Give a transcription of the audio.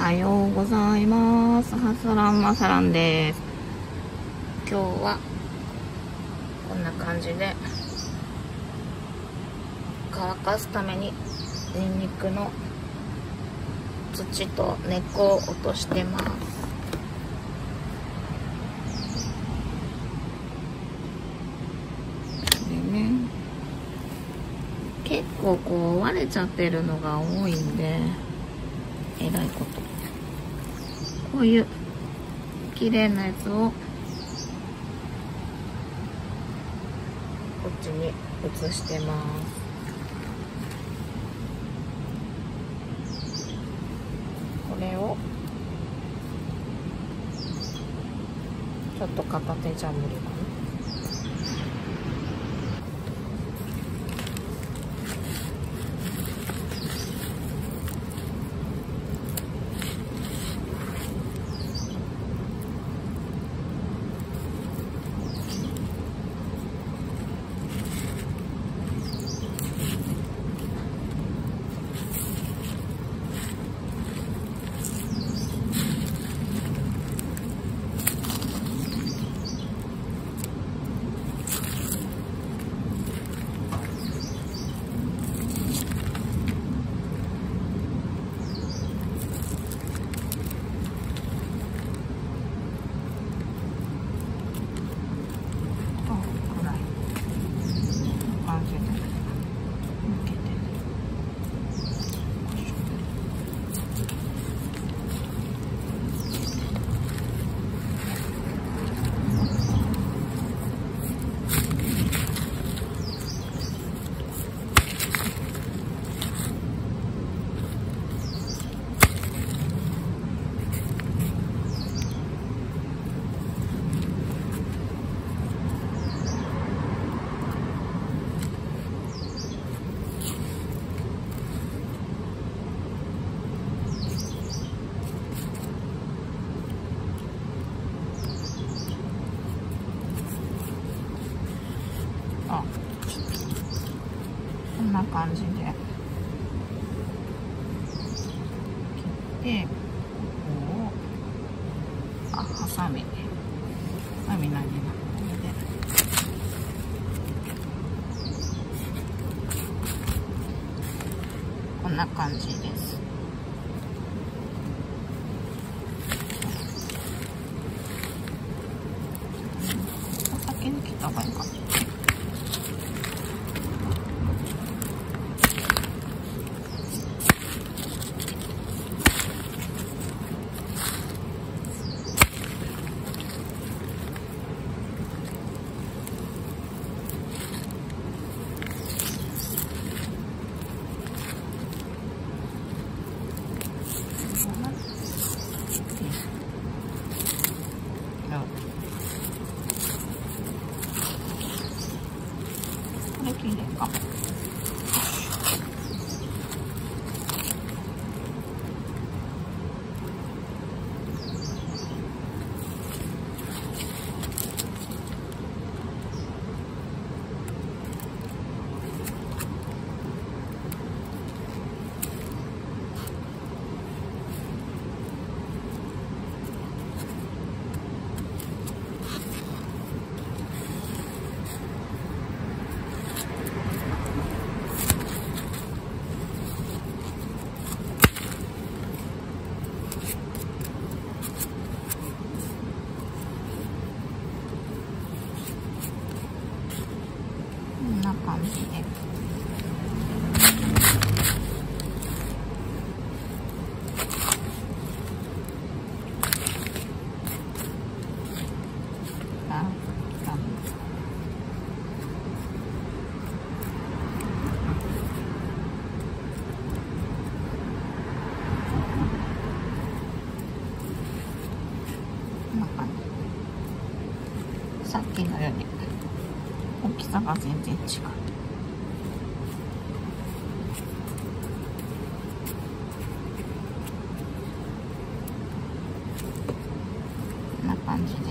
はようございます。ハサランマサランです。今日はこんな感じで乾かすためにニンニクの土と根っこを落としてます。でね、結構こう割れちゃってるのが多いんで、えらいこと。こういう綺麗なやつをこっちに移してます。これをちょっと片手じゃ無理かな。こんな感じで切って、ここをハサミなりなのでこんな感じです。先に切った方がいいかな。これ綺麗かも。こんな感じで。こんな感じ。さっきのより大きさが全然違う。こんな感じで。